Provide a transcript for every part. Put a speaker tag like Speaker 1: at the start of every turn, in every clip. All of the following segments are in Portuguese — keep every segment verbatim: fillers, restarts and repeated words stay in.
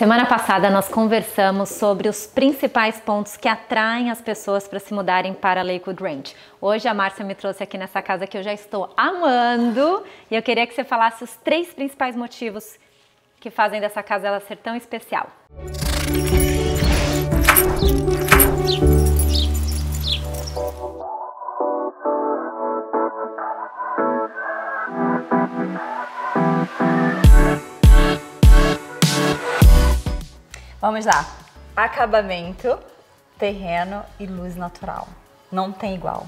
Speaker 1: Semana passada nós conversamos sobre os principais pontos que atraem as pessoas para se mudarem para Lakewood Ranch. Hoje a Márcia me trouxe aqui nessa casa que eu já estou amando e eu queria que você falasse os três principais motivos que fazem dessa casa ela ser tão especial.
Speaker 2: Vamos lá. Acabamento, terreno e luz natural. Não tem igual.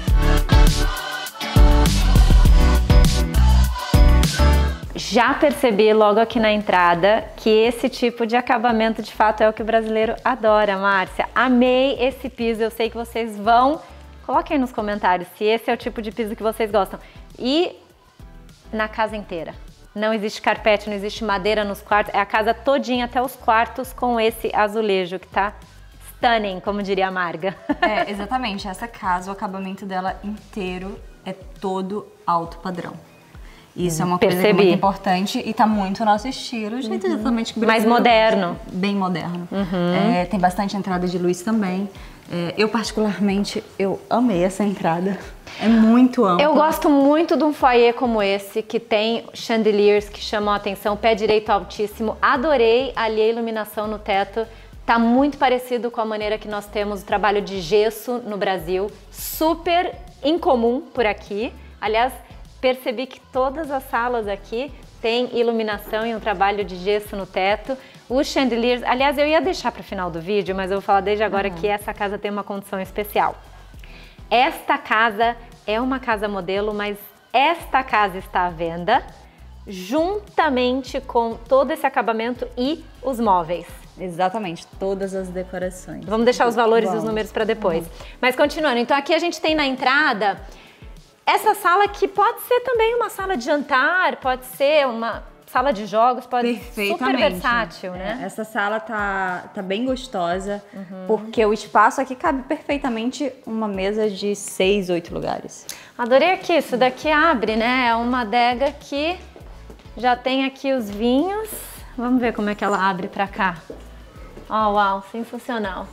Speaker 1: Já percebi logo aqui na entrada que esse tipo de acabamento de fato é o que o brasileiro adora, Márcia. Amei esse piso, eu sei que vocês vão... Coloquem nos comentários se esse é o tipo de piso que vocês gostam. E na casa inteira. Não existe carpete, não existe madeira nos quartos, é a casa todinha até os quartos com esse azulejo que tá stunning, como diria a Marga.
Speaker 2: É, exatamente, essa casa, o acabamento dela inteiro é todo alto padrão. Isso hum, é uma coisa que é muito importante e tá muito no nosso estilo, uhum. exatamente
Speaker 1: mais moderno.
Speaker 2: Bem moderno.
Speaker 1: Uhum.
Speaker 2: É, tem bastante entrada de luz também. É, eu particularmente, eu amei essa entrada. É muito amplo.
Speaker 1: Eu gosto muito de um foyer como esse, que tem chandeliers que chamam a atenção, pé direito altíssimo. Adorei ali a iluminação no teto. Tá muito parecido com a maneira que nós temos o trabalho de gesso no Brasil. Super incomum por aqui. Aliás, percebi que todas as salas aqui têm iluminação e um trabalho de gesso no teto. Os chandeliers, aliás, eu ia deixar para o final do vídeo, mas eu vou falar desde agora uhum. que essa casa tem uma condição especial. Esta casa é uma casa modelo, mas esta casa está à venda juntamente com todo esse acabamento e os móveis.
Speaker 2: Exatamente, todas as decorações.
Speaker 1: Vamos deixar os valores
Speaker 2: Vamos.
Speaker 1: e os números para depois.
Speaker 2: Uhum.
Speaker 1: Mas continuando, então aqui a gente tem na entrada essa sala que pode ser também uma sala de jantar, pode ser uma sala de jogos, pode ser super versátil, né?
Speaker 2: É, essa sala tá, tá bem gostosa, uhum. porque o espaço aqui cabe perfeitamente uma mesa de seis, oito lugares.
Speaker 1: Adorei aqui, isso daqui abre, né? É uma adega que já tem aqui os vinhos. Vamos ver como é que ela abre pra cá. Oh, uau, sensacional.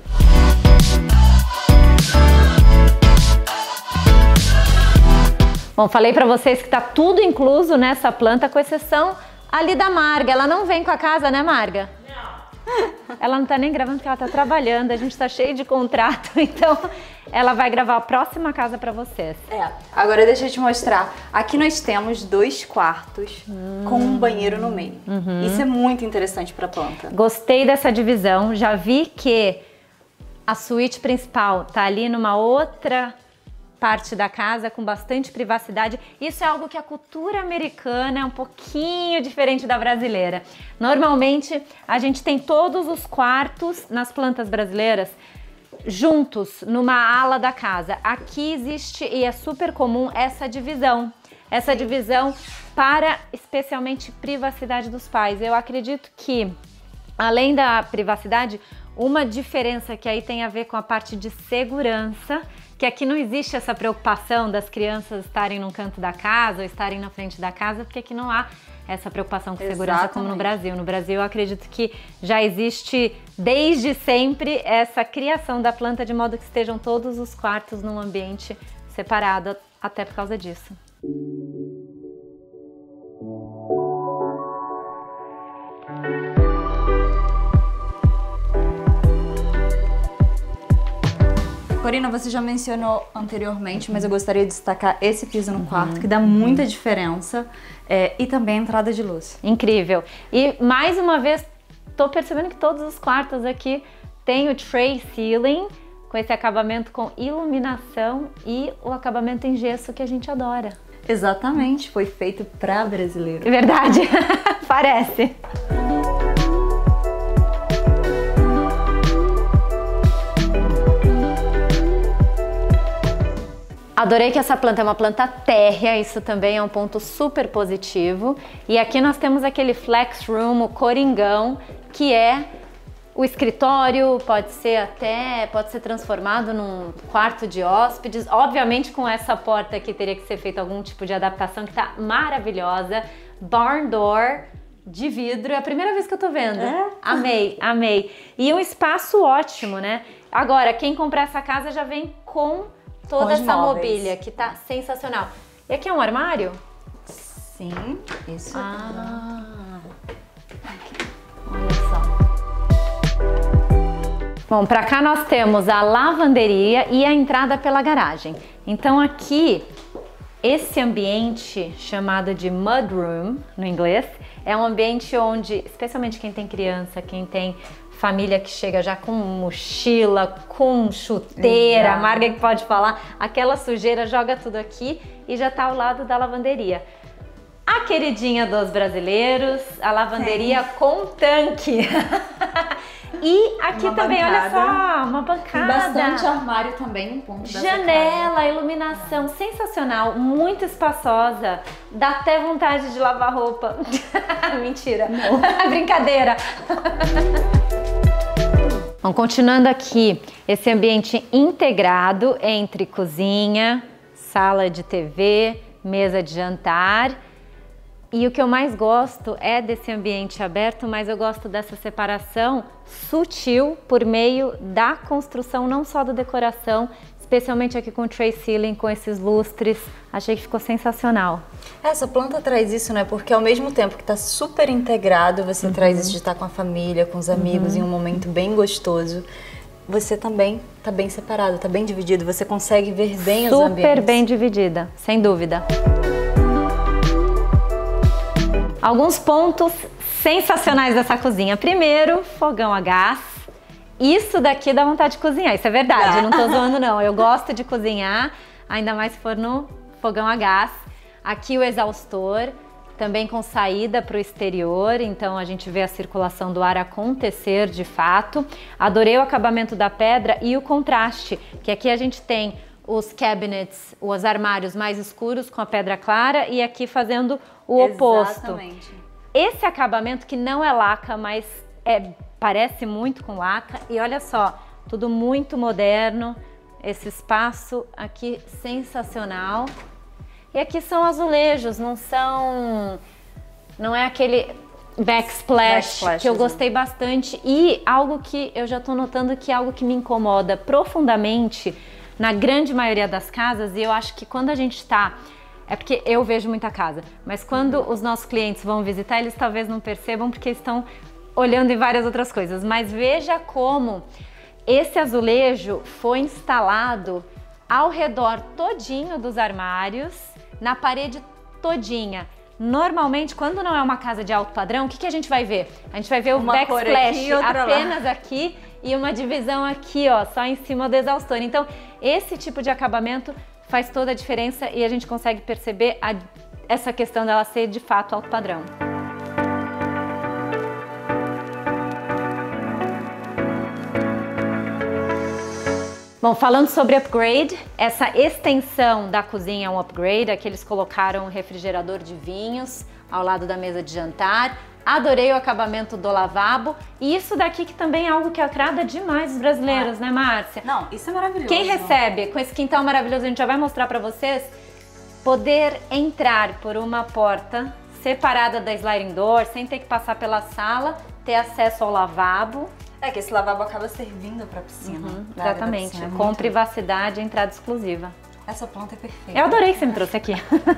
Speaker 1: Bom, falei pra vocês que tá tudo incluso nessa planta, com exceção ali da Marga. Ela não vem com a casa, né, Marga? Não. Ela não tá nem gravando porque ela tá trabalhando, a gente tá cheio de contrato, então ela vai gravar a próxima casa pra vocês.
Speaker 2: É, agora deixa eu te mostrar. Aqui nós temos dois quartos hum. com um banheiro no meio. Uhum. Isso é muito interessante pra planta.
Speaker 1: Gostei dessa divisão, já vi que a suíte principal tá ali numa outra parte da casa com bastante privacidade. Isso é algo que a cultura americana é um pouquinho diferente da brasileira. Normalmente a gente tem todos os quartos nas plantas brasileiras juntos numa ala da casa. Aqui existe, e é super comum, essa divisão. Essa divisão para especialmente privacidade dos pais. Eu acredito que, além da privacidade, uma diferença que aí tem a ver com a parte de segurança, que aqui não existe essa preocupação das crianças estarem num canto da casa ou estarem na frente da casa, porque aqui não há essa preocupação com segurança Exatamente. Como no Brasil. No Brasil, eu acredito que já existe desde sempre essa criação da planta de modo que estejam todos os quartos num ambiente separado, até por causa disso.
Speaker 2: Corina, você já mencionou anteriormente, mas eu gostaria de destacar esse piso no quarto, que dá muita diferença, é, e também a entrada de luz.
Speaker 1: Incrível. E mais uma vez, tô percebendo que todos os quartos aqui tem o tray ceiling, com esse acabamento com iluminação e o acabamento em gesso que a gente adora.
Speaker 2: Exatamente, foi feito para brasileiro.
Speaker 1: É verdade, parece. Adorei que essa planta é uma planta térrea, isso também é um ponto super positivo. E aqui nós temos aquele flex room, o coringão, que é o escritório, pode ser até, pode ser transformado num quarto de hóspedes. Obviamente com essa porta aqui teria que ser feita algum tipo de adaptação que tá maravilhosa. Barn door, de vidro. É a primeira vez que eu tô vendo.
Speaker 2: É?
Speaker 1: Amei, amei. E um espaço ótimo, né? Agora, quem comprar essa casa já vem com toda
Speaker 2: com
Speaker 1: essa
Speaker 2: móveis.
Speaker 1: mobília, que tá sensacional. E aqui é um armário?
Speaker 2: Sim, isso.
Speaker 1: Ah, aqui. Olha só. Bom, para cá nós temos a lavanderia e a entrada pela garagem. Então aqui, esse ambiente chamado de mudroom, no inglês, é um ambiente onde, especialmente quem tem criança, quem tem família que chega já com mochila, com chuteira,
Speaker 2: Exato.
Speaker 1: a Marga que pode falar, aquela sujeira, joga tudo aqui e já tá ao lado da lavanderia. A queridinha dos brasileiros, a lavanderia Sim. com tanque. E aqui uma também, bancada. Olha só, uma bancada.
Speaker 2: Tem bastante armário também, um ponto dessa
Speaker 1: janela,
Speaker 2: casa.
Speaker 1: Iluminação sensacional, muito espaçosa. Dá até vontade de lavar roupa. Mentira. Brincadeira. Bom, continuando aqui, esse ambiente integrado entre cozinha, sala de T V, mesa de jantar. E o que eu mais gosto é desse ambiente aberto, mas eu gosto dessa separação sutil por meio da construção, não só da decoração, especialmente aqui com o tray ceiling, com esses lustres. Achei que ficou sensacional.
Speaker 2: Essa planta traz isso, né? Porque ao mesmo tempo que está super integrado, você uhum. traz isso de estar com a família, com os amigos, uhum. em um momento bem gostoso. Você também está bem separado, está bem dividido, você consegue ver bem
Speaker 1: super
Speaker 2: os ambientes.
Speaker 1: Super bem dividida, sem dúvida. Alguns pontos sensacionais dessa cozinha. Primeiro, fogão a gás. Isso daqui dá vontade de cozinhar, isso é verdade, eu não tô zoando não. Eu gosto de cozinhar, ainda mais se for no fogão a gás. Aqui o exaustor, também com saída para o exterior, então a gente vê a circulação do ar acontecer de fato. Adorei o acabamento da pedra e o contraste, que aqui a gente tem os cabinets, os armários mais escuros com a pedra clara e aqui fazendo o oposto.
Speaker 2: Exatamente.
Speaker 1: Esse acabamento que não é laca, mas é, parece muito com laca. E olha só, tudo muito moderno. Esse espaço aqui sensacional. E aqui são azulejos, não são... Não é aquele backsplash, backsplash que eu gostei bastante. E algo que eu já tô notando que é algo que me incomoda profundamente na grande maioria das casas, e eu acho que quando a gente tá... É porque eu vejo muita casa, mas quando os nossos clientes vão visitar, eles talvez não percebam porque estão olhando em várias outras coisas. Mas veja como esse azulejo foi instalado ao redor todinho dos armários, na parede todinha. Normalmente, quando não é uma casa de alto padrão, o que, que a gente vai ver? A gente vai ver
Speaker 2: uma
Speaker 1: o backsplash
Speaker 2: aqui,
Speaker 1: apenas
Speaker 2: lá.
Speaker 1: aqui e uma divisão aqui, ó, só em cima do exaustor. Então, esse tipo de acabamento faz toda a diferença e a gente consegue perceber a, essa questão dela ser de fato alto padrão. Bom, falando sobre upgrade, essa extensão da cozinha é um upgrade, aqui eles colocaram um refrigerador de vinhos ao lado da mesa de jantar. Adorei o acabamento do lavabo e isso daqui que também é algo que agrada demais os brasileiros, ah, né, Márcia?
Speaker 2: Não, isso é maravilhoso.
Speaker 1: Quem recebe com esse quintal maravilhoso, a gente já vai mostrar pra vocês, poder entrar por uma porta separada da sliding door, sem ter que passar pela sala, ter acesso ao lavabo.
Speaker 2: É que esse lavabo acaba servindo pra piscina.
Speaker 1: Uhum, exatamente, piscina, é com privacidade, entrada exclusiva.
Speaker 2: Essa planta é perfeita.
Speaker 1: Eu adorei que você me trouxe aqui.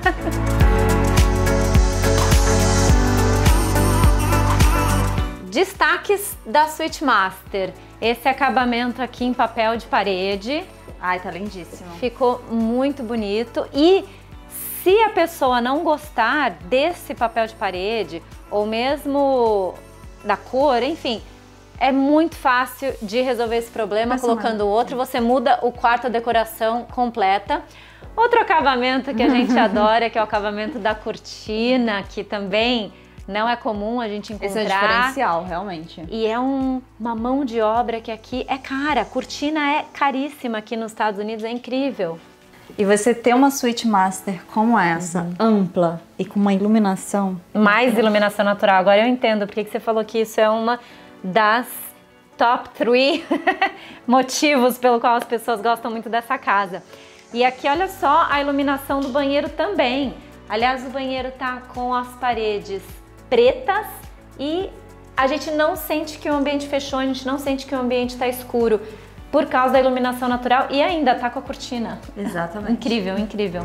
Speaker 1: Destaques da Suite Master. Esse acabamento aqui em papel de parede.
Speaker 2: Ai, tá lindíssimo.
Speaker 1: Ficou muito bonito. E se a pessoa não gostar desse papel de parede, ou mesmo da cor, enfim, é muito fácil de resolver esse problema colocando outro. Você muda o quarto, a decoração completa. Outro acabamento que a gente adora, que é o acabamento da cortina, que também não é comum a gente encontrar.
Speaker 2: Esse é diferencial, realmente.
Speaker 1: E é um, uma mão de obra que aqui é cara. A cortina é caríssima aqui nos Estados Unidos, é incrível.
Speaker 2: E você ter uma Suite Master como essa, uhum. ampla e com uma iluminação...
Speaker 1: Mais iluminação natural. Agora eu entendo porque que você falou que isso é uma das top three motivos pelo qual as pessoas gostam muito dessa casa. E aqui, olha só, a iluminação do banheiro também. Aliás, o banheiro tá com as paredes pretas e a gente não sente que o ambiente fechou, a gente não sente que o ambiente está escuro por causa da iluminação natural e ainda tá com a cortina.
Speaker 2: Exatamente.
Speaker 1: Incrível, incrível.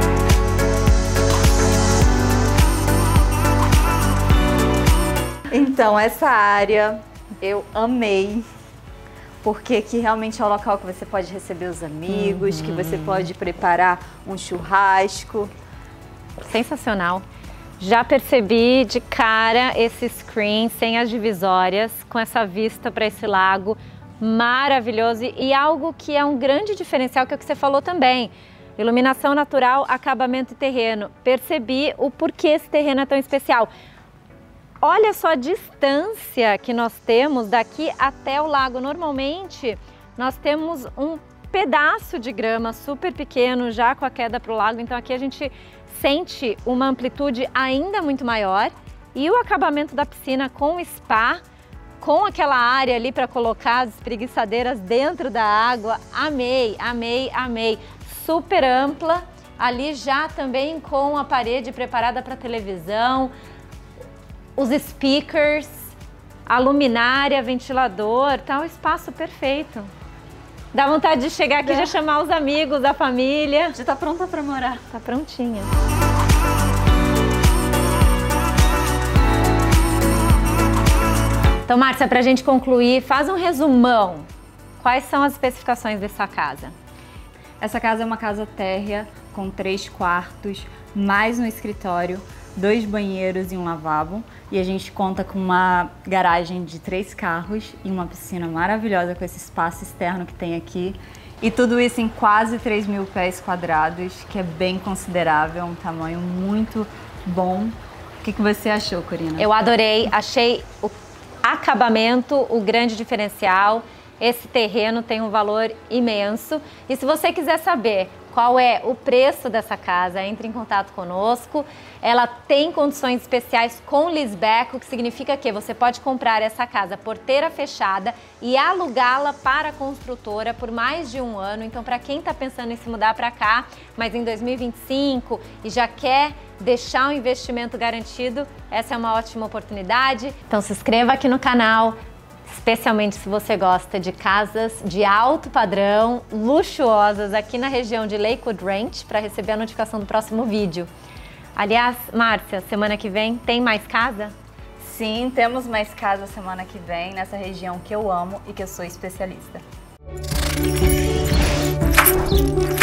Speaker 2: Então, essa área eu amei, porque aqui realmente é o local que você pode receber os amigos, uhum. que você pode preparar um churrasco.
Speaker 1: Sensacional. Já percebi de cara esse screen sem as divisórias, com essa vista para esse lago maravilhoso e algo que é um grande diferencial, que é o que você falou também. Iluminação natural, acabamento e terreno. Percebi o porquê esse terreno é tão especial. Olha só a distância que nós temos daqui até o lago. Normalmente nós temos um pedaço de grama super pequeno já com a queda para o lago, então aqui a gente sente uma amplitude ainda muito maior e o acabamento da piscina com o spa, com aquela área ali para colocar as espreguiçadeiras dentro da água. Amei, amei, amei. Super ampla, ali já também com a parede preparada para televisão, os speakers, a luminária, ventilador, tá um espaço perfeito. Dá vontade de chegar aqui e já chamar os amigos, a família.
Speaker 2: Já tá pronta para morar.
Speaker 1: Tá prontinha. Então, Márcia, pra gente concluir, faz um resumão. Quais são as especificações dessa casa?
Speaker 2: Essa casa é uma casa térrea com três quartos, mais um escritório, dois banheiros e um lavabo. E a gente conta com uma garagem de três carros e uma piscina maravilhosa com esse espaço externo que tem aqui. E tudo isso em quase três mil pés quadrados, que é bem considerável, um tamanho muito bom. O que, que você achou, Corina?
Speaker 1: Eu adorei, achei o acabamento o grande diferencial. Esse terreno tem um valor imenso. E se você quiser saber qual é o preço dessa casa, entre em contato conosco. Ela tem condições especiais com leaseback, o que significa que você pode comprar essa casa porteira fechada e alugá-la para a construtora por mais de um ano. Então, para quem está pensando em se mudar para cá, mas em dois mil e vinte e cinco e já quer deixar um investimento garantido, essa é uma ótima oportunidade. Então, se inscreva aqui no canal, especialmente se você gosta de casas de alto padrão, luxuosas, aqui na região de Lakewood Ranch, para receber a notificação do próximo vídeo. Aliás, Márcia, semana que vem tem mais casa?
Speaker 2: Sim, temos mais casa semana que vem, nessa região que eu amo e que eu sou especialista.